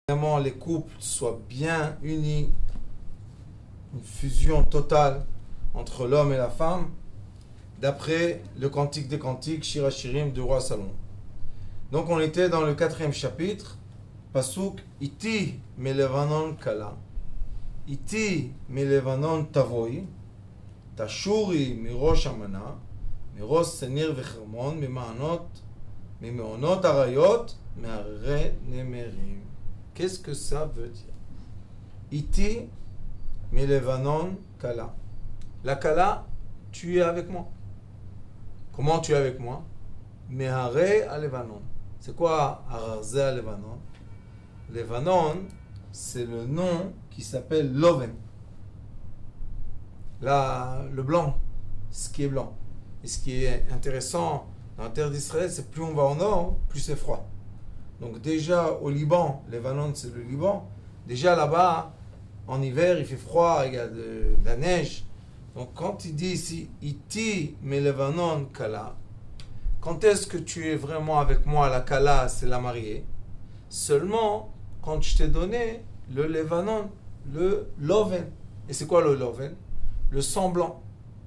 Vraiment, les couples soient bien unis, une fusion totale entre l'homme et la femme, d'après le Cantique des Cantiques, Shir HaShirim du roi Salomon. Donc on était dans le 4e chapitre, Pasuk Iti melevanon kala, Iti melevanon tavoi, Tashuri mirosh amana, mirosh senir vechermon, mimeonot arayot, meharre nemerim. Qu'est-ce que ça veut dire? Iti melevanon kala. La kala, tu es avec moi. Comment tu es avec moi? Meharre à Levanon. C'est quoi Ararze à Levanon? Levanon, c'est le nom qui s'appelle Loven. Le blanc, ce qui est blanc. Et ce qui est intéressant dans la terre d'Israël, c'est plus on va au nord, plus c'est froid. Donc déjà au Liban, Levanon c'est le Liban, déjà là-bas, en hiver, il fait froid, il y a de la neige. Donc quand il dit ici, Iti me Levanon kala, quand est-ce que tu es vraiment avec moi? La kala, c'est la mariée. Seulement quand je t'ai donné le Levanon, le loven. Et c'est quoi le loven? Le sang blanc.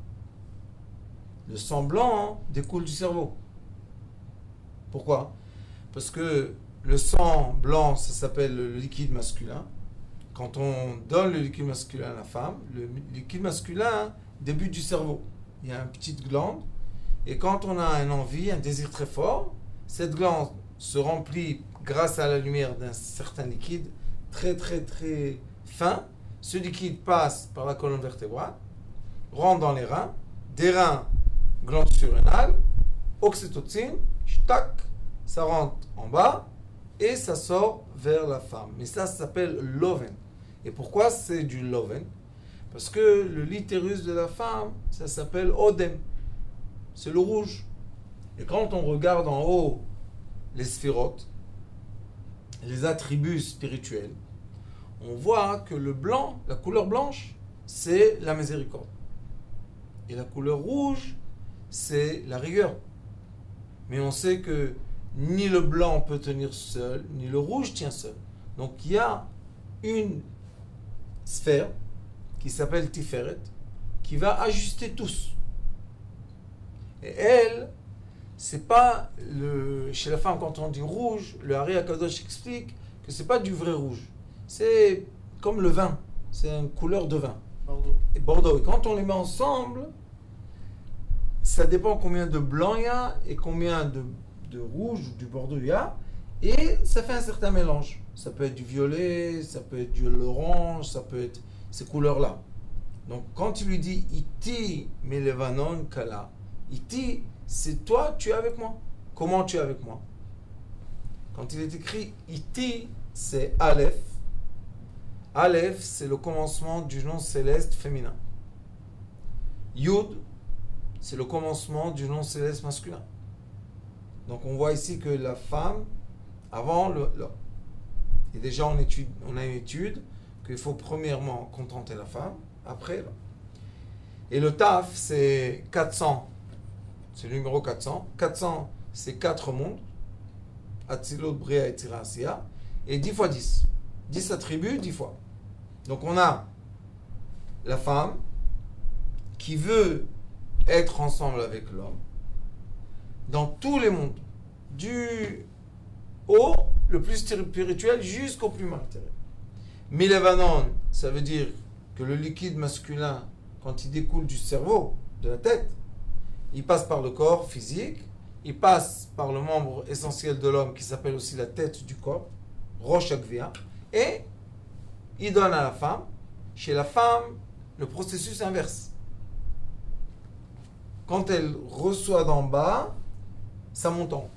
Le sang blanc découle du cerveau. Pourquoi? Parce que le sang blanc, ça s'appelle le liquide masculin. Quand on donne le liquide masculin à la femme, le liquide masculin débute du cerveau. Il y a une petite glande. Et quand on a une envie, un désir très fort, cette glande se remplit grâce à la lumière d'un certain liquide très très très fin. Ce liquide passe par la colonne vertébrale, rentre dans les reins, des reins, glande surrénale, oxytocine, tac, ça rentre en bas et ça sort vers la femme. Mais ça s'appelle loven. Et pourquoi c'est du loven? Parce que le litérus de la femme, ça s'appelle odem. C'est le rouge. Et quand on regarde en haut les sphérotes, les attributs spirituels, on voit que le blanc, la couleur blanche, c'est la miséricorde. Et la couleur rouge, c'est la rigueur. Mais on sait que ni le blanc peut tenir seul, ni le rouge tient seul. Donc il y a une sphère qui s'appelle Tiferet, qui va ajuster tous. Et elle, c'est pas chez la femme, quand on dit rouge, le Hari Akadosh explique que c'est pas du vrai rouge. C'est comme le vin, c'est une couleur de vin. Bordeaux. Et Bordeaux. Et quand on les met ensemble, ça dépend combien de blanc il y a et combien de rouge ou du Bordeaux il y a. Et ça fait un certain mélange. Ça peut être du violet, ça peut être de l'orange, ça peut être ces couleurs-là. Donc quand il lui dit Iti melevanon kala, Iti, c'est toi, tu es avec moi. Comment tu es avec moi? Quand il est écrit Iti, c'est Aleph. Aleph, c'est le commencement du nom céleste féminin. Yud, c'est le commencement du nom céleste masculin. Donc on voit ici que la femme, avant l'homme. Et déjà on a une étude qu'il faut premièrement contenter la femme, après l'homme. Et le taf, c'est 400. C'est le numéro 400. 400, c'est 4 mondes. Atzilot, Bria, Etzira, Asiya. Et 10 fois 10. 10 attributs, 10 fois. Donc on a la femme qui veut être ensemble avec l'homme dans tous les mondes. Du haut, le plus spirituel, jusqu'au plus matériel. Milevanon, ça veut dire que le liquide masculin, quand il découle du cerveau, de la tête, il passe par le corps physique, il passe par le membre essentiel de l'homme qui s'appelle aussi la tête du corps, Rosh Agvia, et il donne à la femme. Chez la femme, le processus inverse. Quand elle reçoit d'en bas, ça monte en haut.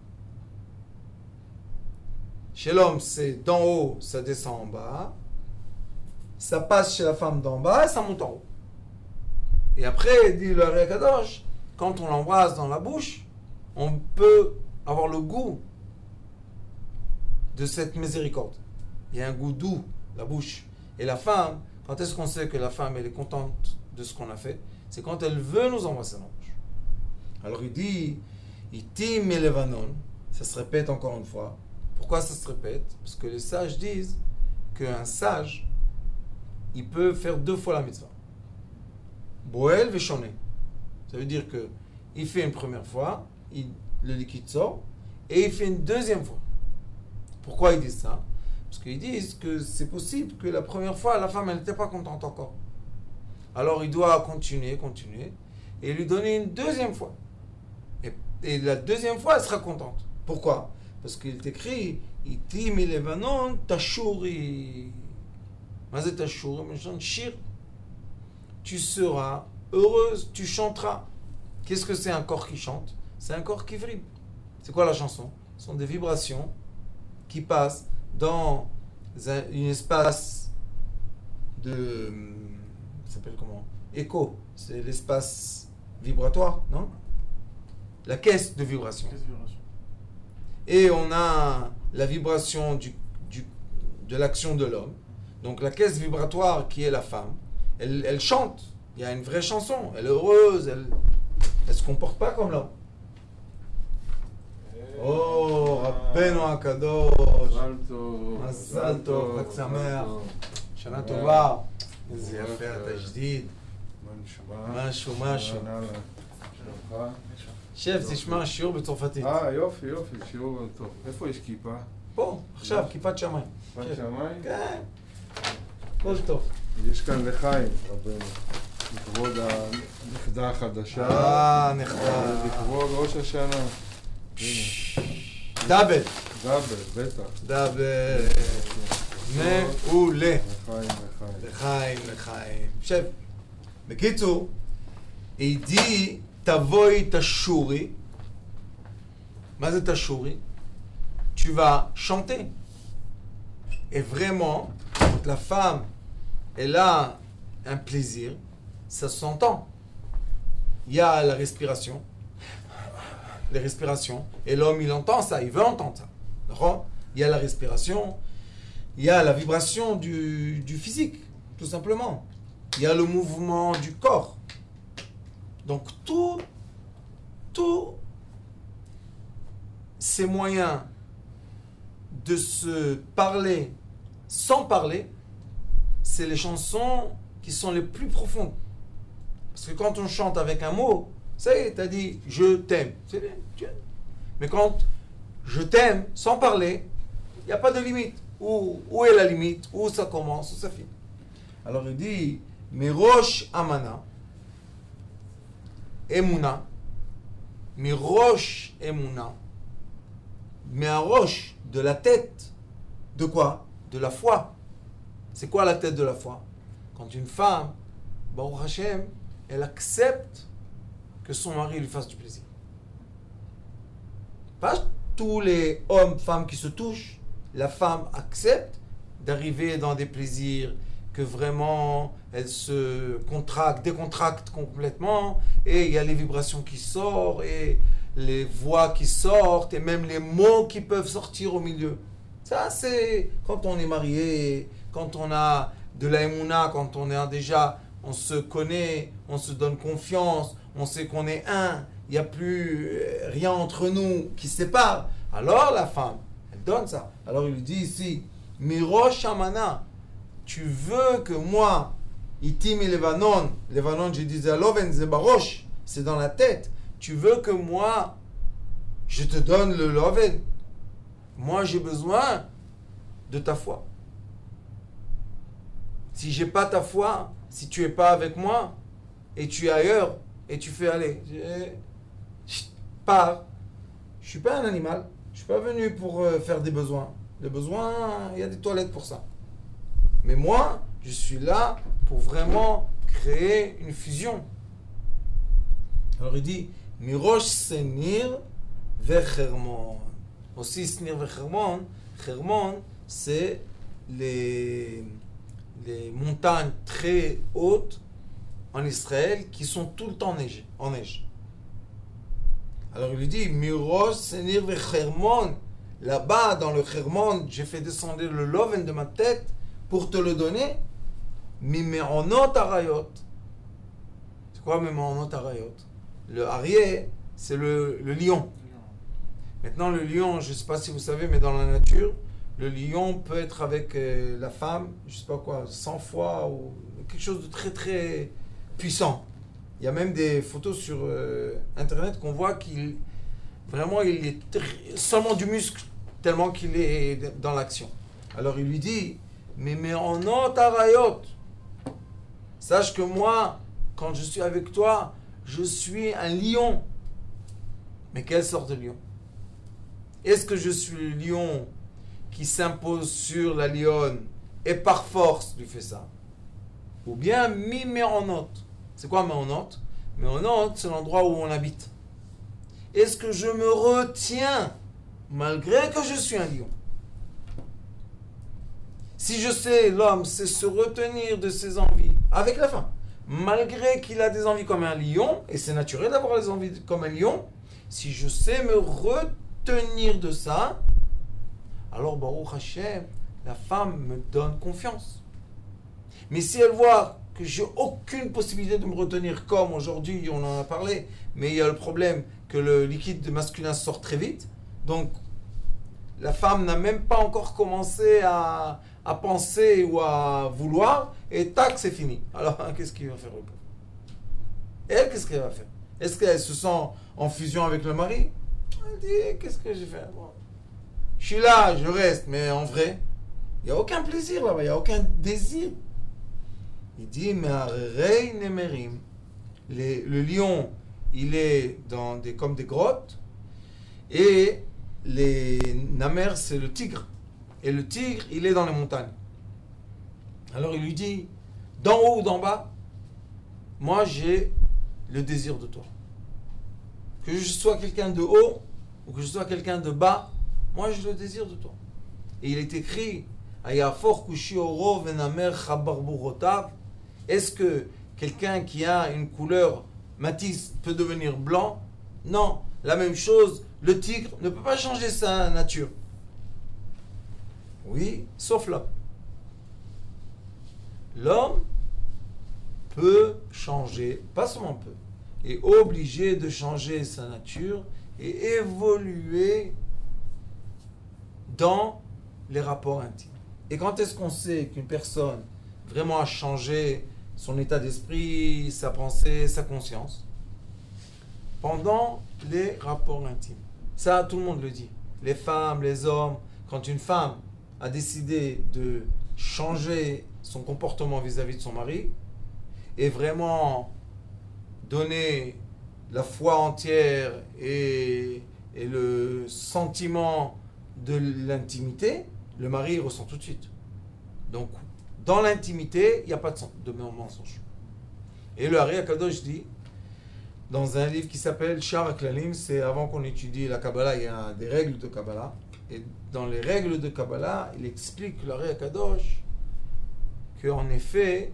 Chez l'homme, c'est d'en haut, ça descend en bas. Ça passe chez la femme d'en bas, ça monte en haut. Et après, dit le Hari Akadosh, quand on l'embrasse dans la bouche, on peut avoir le goût de cette miséricorde. Il y a un goût doux, la bouche. Et la femme, quand est-ce qu'on sait que la femme, elle est contente de ce qu'on a fait? C'est quand elle veut nous embrasser dans la bouche. Alors il dit, Iti melevanon, ça se répète encore une fois, Pourquoi ça se répète? Parce que les sages disent qu'un sage, il peut faire 2 fois la mitzvah. Boel veshoné. Ça veut dire que il fait une première fois, le liquide sort, et il fait une deuxième fois. Pourquoi ils disent ça? Parce qu'ils disent que c'est possible que la première fois, la femme, elle n'était pas contente encore. Alors il doit continuer, et lui donner une deuxième fois. Et la deuxième fois, elle sera contente. Pourquoi? Parce qu'il est écrit, Iti mi Levanon tashuri. Mazet tashuri, shir. Tu seras heureuse, tu chanteras. Qu'est-ce que c'est un corps qui chante? C'est un corps qui vibre. C'est quoi la chanson? Ce sont des vibrations qui passent dans un espace de... Ça s'appelle comment? Écho. C'est l'espace vibratoire, non? La caisse de vibration. Et on a la vibration de l'action de l'homme. Donc la caisse vibratoire qui est la femme, elle chante. Il y a une vraie chanson. Elle est heureuse. Elle se comporte pas comme l'homme. Oh, Rabbeinu Akadosh. Mazal Tov, Chag Sameach. Shana Tova. איזה יפה התשדיד. משהו. שב, תשמע שיעור בצרפתית. יופי, שיעור טוב. איפה יש כיפה? פה, עכשיו, כיפת שמיים. כיפת שמיים? כן. כל טוב. יש כאן לחיים, רבנו. לכבוד הנכדה החדשה. נכדה. לכבוד ראש השנה. דאבל. בטח. דאבל. מעולה. לחיים. שב. בקיצור, עידי תבואי תשורי. מה זה תשורי? Tu vas chanter. Et vraiment, quand la femme, elle a un plaisir, ça s'entend. Il y a la respiration, les respirations, et l'homme, il entend ça, il veut entendre ça. D'accord? Il y a la respiration, il y a la vibration du physique, tout simplement. Il y a le mouvement du corps. Donc, tous ces moyens de se parler sans parler, c'est les chansons qui sont les plus profondes. Parce que quand on chante avec un mot, ça y est, t'as dit « je t'aime ». C'est bien. Mais quand je t'aime sans parler, il n'y a pas de limite. Où est la limite? Où ça commence? Où ça finit? Alors il dit « Mirosh Amana » Emouna, Mirosh Emouna, Mirosh de la tête, de quoi? De la foi. C'est quoi la tête de la foi? Quand une femme, Baruch Hashem, elle accepte que son mari lui fasse du plaisir. Pas tous les hommes, femmes qui se touchent, la femme accepte d'arriver dans des plaisirs que vraiment elle se décontracte complètement, et il y a les vibrations qui sortent, et les voix qui sortent, et même les mots qui peuvent sortir au milieu. Ça, c'est quand on est marié, quand on a de la émouna, quand on est déjà, on se connaît, on se donne confiance, on sait qu'on est un, il n'y a plus rien entre nous qui sépare. Alors la femme, elle donne ça. Alors il lui dit ici, Mirosh Amana, tu veux que moi, Itimi Levanon, je disais Loven, c'est Barosh, c'est dans la tête. Tu veux que moi, je te donne le Loven. Moi, j'ai besoin de ta foi. Si j'ai pas ta foi, si tu es pas avec moi, et tu es ailleurs, et tu fais aller, je pars. Je suis pas un animal. Je suis pas venu pour faire des besoins. Les besoins, il y a des toilettes pour ça. Mais moi, je suis là pour vraiment créer une fusion. Alors il dit, Mirosh Senir Vechermon. Aussi Senir Vechermon, Hermon, c'est les montagnes très hautes en Israël qui sont tout le temps en neige. Alors il lui dit, Mirosh Senir Vechermon. Là-bas, dans le Hermon, j'ai fait descendre le loven de ma tête pour te le donner. Mimeonot arayot. C'est quoi Mimeonot arayot? Le arié, c'est le lion. Maintenant, le lion, je ne sais pas si vous savez, mais dans la nature, le lion peut être avec la femme, je ne sais pas quoi, 100 fois ou quelque chose de très très puissant. Il y a même des photos sur Internet qu'on voit qu'il vraiment il est seulement du muscle tellement qu'il est dans l'action. Alors il lui dit, mais en arayot, sache que moi, quand je suis avec toi, je suis un lion. Mais quelle sorte de lion? Est-ce que je suis le lion qui s'impose sur la lionne et par force lui fait ça? Ou bien mi méonot. C'est quoi méonot? Méonot, c'est l'endroit où on habite. Est-ce que je me retiens malgré que je suis un lion? Si je sais, l'homme sait se retenir de ses envies avec la femme, malgré qu'il a des envies comme un lion, et c'est naturel d'avoir des envies comme un lion, si je sais me retenir de ça, alors Baruch Hashem, la femme me donne confiance. Mais si elle voit que j'ai aucune possibilité de me retenir, comme aujourd'hui on en a parlé, mais il y a le problème que le liquide masculin sort très vite, donc la femme n'a même pas encore commencé à penser ou à vouloir, et tac, c'est fini. Alors qu'est-ce qu'il va faire? Elle, qu'est-ce qu'elle va faire? Est-ce qu'elle se sent en fusion avec le mari? Elle dit, qu'est-ce que j'ai fait? Bon, je suis là, je reste, mais en vrai, il n'y a aucun plaisir là-bas, il n'y a aucun désir. Il dit, mais Rei Nemerim, le lion, il est comme des grottes, et les Namer, c'est le tigre. Et le tigre, il est dans les montagnes. Alors il lui dit, d'en haut ou d'en bas, moi j'ai le désir de toi. Que je sois quelqu'un de haut ou que je sois quelqu'un de bas, moi j'ai le désir de toi. Et il est écrit, est-ce que quelqu'un qui a une couleur matisse peut devenir blanc? Non. La même chose, le tigre ne peut pas changer sa nature. Oui, sauf l'homme. L'homme peut changer, pas seulement peut, est obligé de changer sa nature et évoluer dans les rapports intimes. Et quand est-ce qu'on sait qu'une personne vraiment a changé son état d'esprit, sa pensée, sa conscience? Pendant les rapports intimes. Ça, tout le monde le dit. Les femmes, les hommes, quand une femme a décidé de changer son comportement vis-à-vis de son mari et vraiment donner la foi entière et le sentiment de l'intimité, le mari ressent tout de suite. Donc, dans l'intimité, il n'y a pas de mensonge. Et le Hari Akadosh dit, dans un livre qui s'appelle Shar HaKlalim, c'est avant qu'on étudie la Kabbalah, il y a des règles de Kabbalah. Et dans les règles de Kabbalah, il explique, le Hari Akadosh, qu'en effet,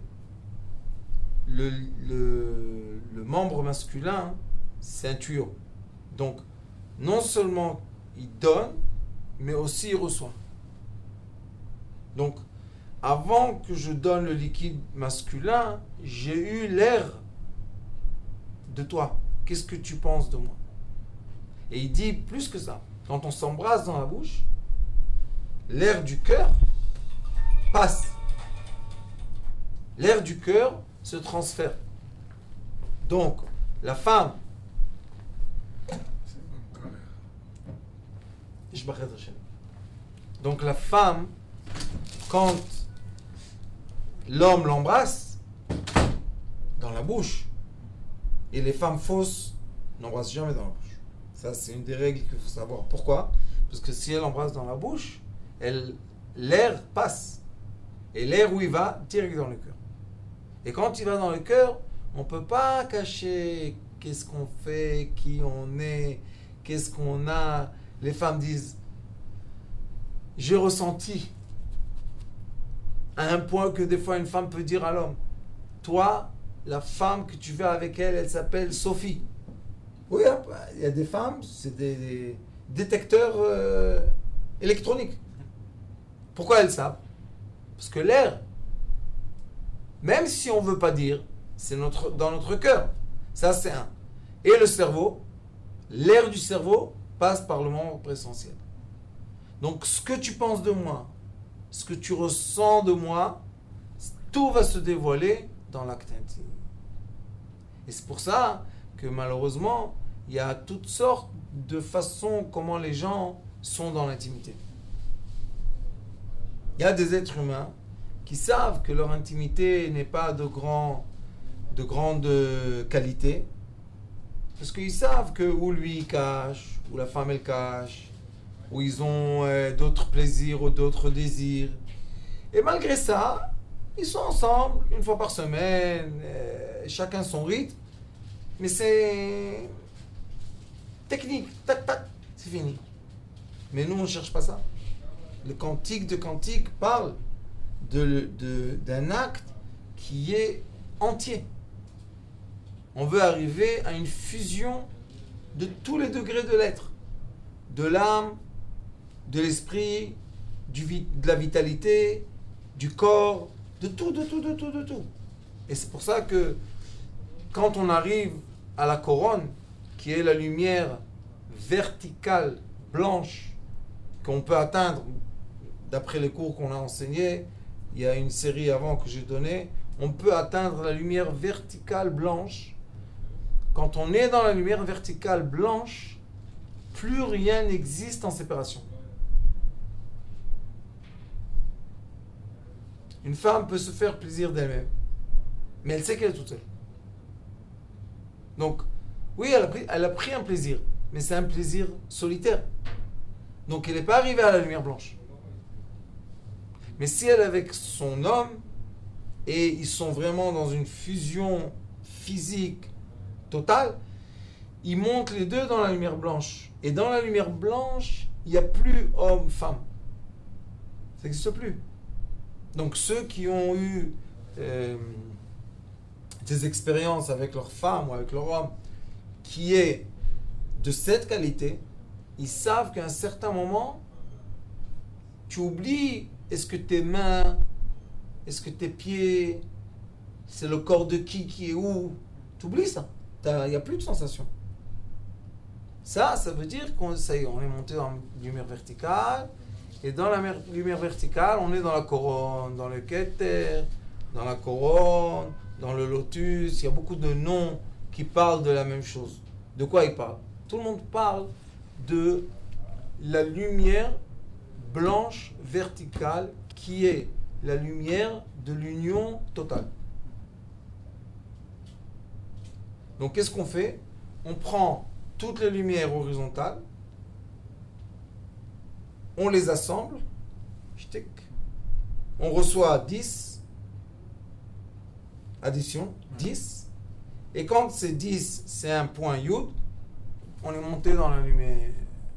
le membre masculin, c'est un tuyau. Donc, non seulement il donne, mais aussi il reçoit. Donc, avant que je donne le liquide masculin, j'ai eu l'air de toi. Qu'est-ce que tu penses de moi? Et il dit plus que ça. Quand on s'embrasse dans la bouche, l'air du cœur passe. L'air du cœur se transfère. Donc, la femme, donc la femme, quand l'homme l'embrasse dans la bouche, et les femmes fausses n'embrassent jamais dans la bouche. Ça, c'est une des règles qu'il faut savoir. Pourquoi? Parce que si elle embrasse dans la bouche, l'air passe. Et l'air où il va, direct dans le cœur. Et quand il va dans le cœur, on ne peut pas cacher qu'est-ce qu'on fait, qui on est, qu'est-ce qu'on a. Les femmes disent, j'ai ressenti, à un point que des fois une femme peut dire à l'homme, toi, la femme que tu veux avec elle, elle s'appelle Sophie. Oui, il y a des femmes, c'est des détecteurs électroniques. Pourquoi elles savent? Parce que l'air, même si on ne veut pas dire, c'est dans notre cœur. Ça, c'est un. Et le cerveau, l'air du cerveau passe par le membre essentiel. Donc ce que tu penses de moi, ce que tu ressens de moi, tout va se dévoiler dans l'acte intime. Et c'est pour ça que malheureusement, il y a toutes sortes de façons comment les gens sont dans l'intimité. Il y a des êtres humains qui savent que leur intimité n'est pas de grande qualité, parce qu'ils savent que ou lui il cache, ou la femme elle cache, ou ils ont d'autres plaisirs ou d'autres désirs. Et malgré ça, ils sont ensemble une fois par semaine, chacun son rythme, mais c'est technique, tac tac, c'est fini. Mais nous on ne cherche pas ça. Le cantique de cantique parle d'un acte qui est entier. On veut arriver à une fusion de tous les degrés de l'être, de l'âme, de l'esprit, de la vitalité, du corps, de tout. Et c'est pour ça que quand on arrive à la couronne, qui est la lumière verticale, blanche, qu'on peut atteindre, d'après les cours qu'on a enseignés, il y a une série avant que j'ai donnée, on peut atteindre la lumière verticale blanche. Quand on est dans la lumière verticale blanche, plus rien n'existe en séparation. Une femme peut se faire plaisir d'elle-même, mais elle sait qu'elle est toute seule. Donc, oui, elle a pris un plaisir, mais c'est un plaisir solitaire. Donc, elle n'est pas arrivée à la lumière blanche. Mais si elle est avec son homme, et ils sont vraiment dans une fusion physique totale, ils montent les deux dans la lumière blanche. Et dans la lumière blanche, il n'y a plus homme-femme. Ça n'existe plus. Donc ceux qui ont eu des expériences avec leur femme ou avec leur homme qui est de cette qualité, ils savent qu'à un certain moment, tu oublies est-ce que tes mains, est-ce que tes pieds, c'est le corps de qui est où. Tu oublies ça. Il n'y a plus de sensation. Ça veut dire qu'on est monté dans la lumière verticale. Et dans la lumière verticale, on est dans la couronne, dans le Keter, dans la couronne, dans le lotus. Il y a beaucoup de noms qui parlent de la même chose. De quoi ils parlent? Tout le monde parle de la lumière blanche verticale qui est la lumière de l'union totale. Donc qu'est-ce qu'on fait? On prend toutes les lumières horizontales, on les assemble, on reçoit 10, addition, 10, et quand c'est 10, c'est un point Yud, on est monté dans la lumière.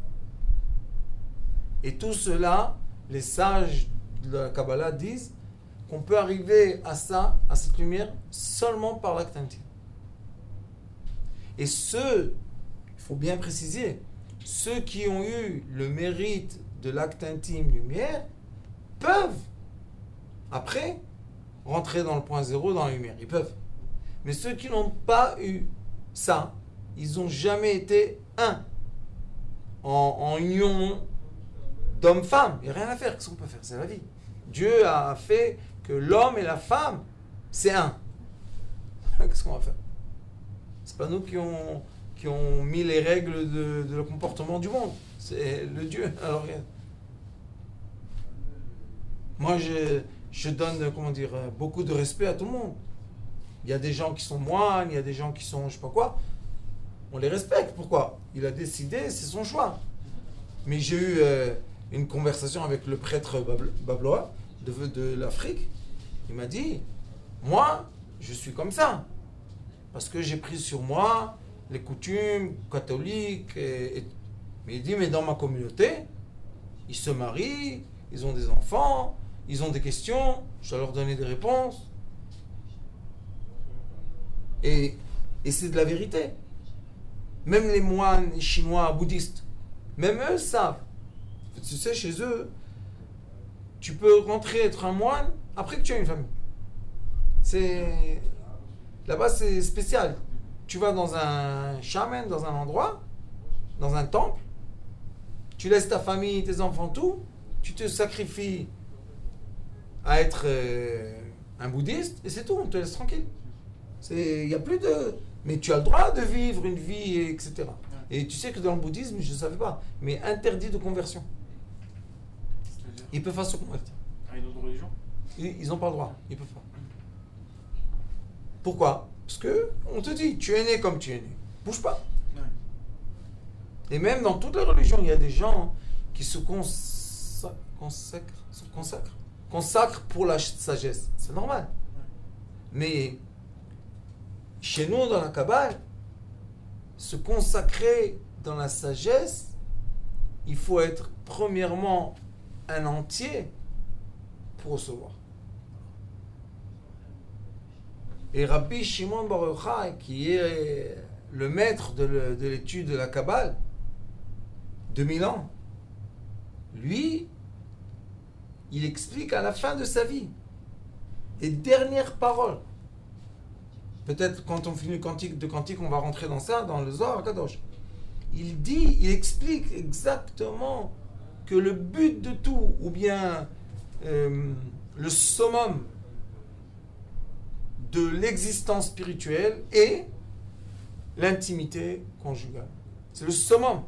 Et tout cela, les sages de la Kabbalah disent qu'on peut arriver à ça, à cette lumière, seulement par l'acte intime. Et ceux, il faut bien préciser, ceux qui ont eu le mérite de l'acte intime lumière, peuvent, après, rentrer dans le point zéro, dans la lumière. Ils peuvent. Mais ceux qui n'ont pas eu ça, ils n'ont jamais été un, en union d'homme-femme. Il n'y a rien à faire. Qu'est-ce qu'on peut faire? C'est la vie. Dieu a fait que l'homme et la femme, c'est un. Qu'est-ce qu'on va faire? C'est pas nous qui ont mis les règles de le comportement du monde. C'est le Dieu. Alors, moi, je donne, beaucoup de respect à tout le monde. Il y a des gens qui sont moines, il y a des gens qui sont je sais pas quoi. On les respecte. Pourquoi? Il a décidé, c'est son choix. Mais j'ai eu une conversation avec le prêtre Babloa de l'Afrique. Il m'a dit, moi, je suis comme ça. Parce que j'ai pris sur moi les coutumes catholiques. Mais il dit, mais dans ma communauté, ils se marient, ils ont des enfants, ils ont des questions, je dois leur donner des réponses. Et c'est de la vérité. Même les moines chinois, bouddhistes, même eux savent. Tu sais, chez eux, tu peux rentrer être un moine après que tu as une famille. Là-bas, c'est spécial. Tu vas dans un shaman, dans un endroit, dans un temple, tu laisses ta famille, tes enfants, tout, tu te sacrifies à être un bouddhiste, et c'est tout, on te laisse tranquille. Il n'y a plus de... Mais tu as le droit de vivre une vie, etc. Et tu sais que dans le bouddhisme, je ne savais pas, mais interdit de conversion. Ils peuvent pas se convertir. À une autre religion? Ils n'ont pas le droit, ils peuvent pas. Pourquoi? Parce que on te dit, tu es né comme tu es né. Bouge pas. Ouais. Et même dans toutes les religions, il y a des gens qui se consacrent pour la sagesse. C'est normal. Ouais. Mais chez nous, dans la Kabbale, se consacrer dans la sagesse, il faut être premièrement un entier pour recevoir. Et Rabbi Shimon Bar Yochai, qui est le maître de l'étude de la Kabbale, 2000 ans, lui, il explique à la fin de sa vie les dernières paroles. Peut-être quand on finit le cantique, on va rentrer dans ça, dans le Zohar Kadosh. Il explique exactement que le but de tout, ou bien le summum de l'existence spirituelle est l'intimité conjugale. C'est le summum.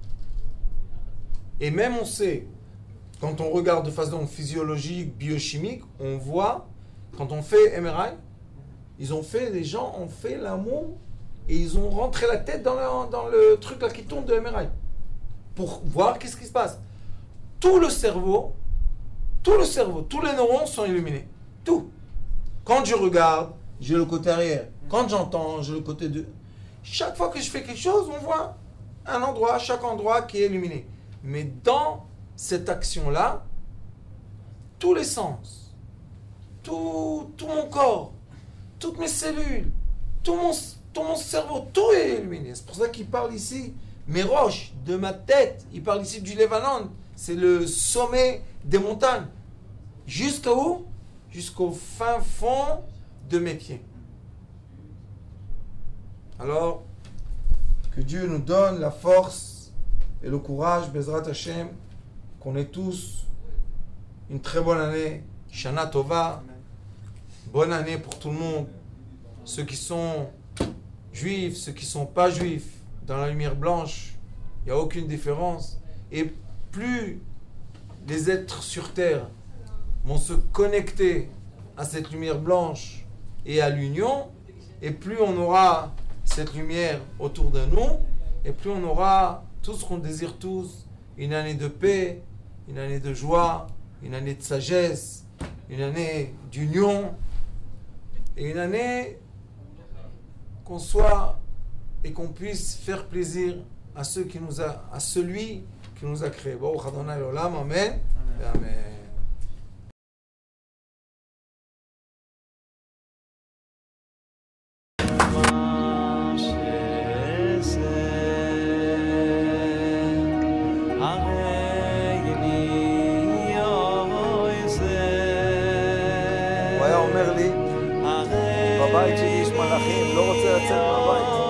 Et même on sait, quand on regarde de façon physiologique, biochimique, on voit, quand on fait MRI, les gens ont fait l'amour et ils ont rentré la tête dans le truc là qui tourne de MRI pour voir qu'est-ce qui se passe. Tout le cerveau, tous les neurones sont illuminés. Tout. Quand je regarde, j'ai le côté arrière. Quand j'entends, j'ai le côté de... Chaque fois que je fais quelque chose, on voit chaque endroit qui est illuminé. Mais dans cette action-là, tous les sens, tout mon corps, toutes mes cellules, tout mon cerveau, tout est illuminé. C'est pour ça qu'il parle ici, mes roches, de ma tête. Il parle ici du Levanon. C'est le sommet des montagnes. Jusqu'à où? Jusqu'au fin fond de mes pieds. Alors, que Dieu nous donne la force et le courage, Bezrat Hashem, qu'on ait tous une très bonne année, Shana Tova, bonne année pour tout le monde, ceux qui sont juifs, ceux qui ne sont pas juifs, dans la lumière blanche, il n'y a aucune différence. Et plus les êtres sur terre vont se connecter à cette lumière blanche et à l'union, et plus on aura cette lumière autour de nous, et plus on aura tout ce qu'on désire tous, une année de paix, une année de joie, une année de sagesse, une année d'union, et une année qu'on soit et qu'on puisse faire plaisir à celui qui nous a créés. Baruch Adonai l'olam, amen. Amen. הוא היה אומר לי, בבית שלי יש מלאכים, לא רוצה לצאת מהבית.